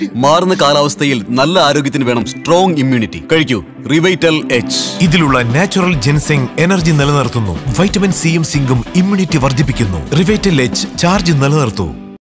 മാറുന്ന കാലാവസ്ഥയിൽ നല്ല ആരോഗ്യത്തിന് വേണം സ്ട്രോങ് ഇമ്മ്യൂണിറ്റി. കഴിക്കൂ റിവൈറ്റൽ എച്ച്. ഇതിലുള്ള നാച്ചുറൽ ജെൻസിംഗ് എനർജി നിലനിർത്തുന്നു. വൈറ്റമിൻ സിയും സിങ്കും ഇമ്മ്യൂണിറ്റി വർദ്ധിപ്പിക്കുന്നു. Revital H charge നിലനിർത്തൂ.